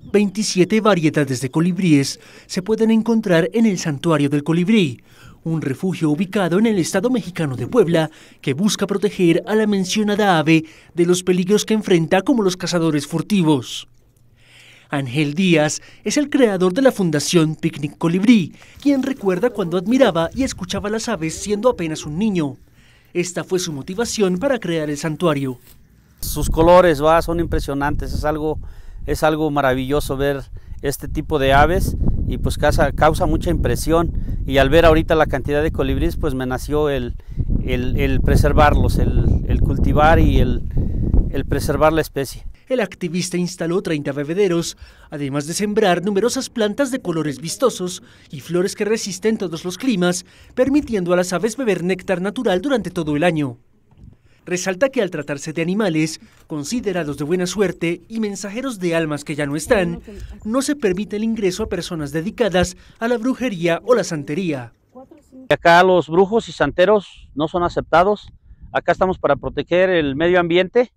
27 variedades de colibríes se pueden encontrar en el Santuario del Colibrí, un refugio ubicado en el estado mexicano de Puebla que busca proteger a la mencionada ave de los peligros que enfrenta como los cazadores furtivos. Ángel Díaz es el creador de la Fundación Picnic Colibrí, quien recuerda cuando admiraba y escuchaba las aves siendo apenas un niño. Esta fue su motivación para crear el santuario. Sus colores son impresionantes, es algo maravilloso ver este tipo de aves y pues causa mucha impresión, y al ver ahorita la cantidad de colibríes pues me nació el preservarlos, el cultivar y el preservar la especie. El activista instaló 30 bebederos, además de sembrar numerosas plantas de colores vistosos y flores que resisten todos los climas, permitiendo a las aves beber néctar natural durante todo el año. Resalta que al tratarse de animales considerados de buena suerte y mensajeros de almas que ya no están, no se permite el ingreso a personas dedicadas a la brujería o la santería. Acá los brujos y santeros no son aceptados. Acá estamos para proteger el medio ambiente.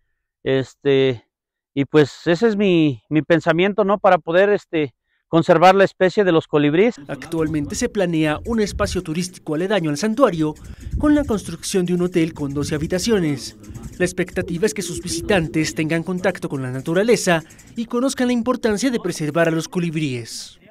Y pues ese es mi pensamiento, ¿no? Para poder conservar la especie de los colibríes. Actualmente se planea un espacio turístico aledaño al santuario con la construcción de un hotel con 12 habitaciones. La expectativa es que sus visitantes tengan contacto con la naturaleza y conozcan la importancia de preservar a los colibríes.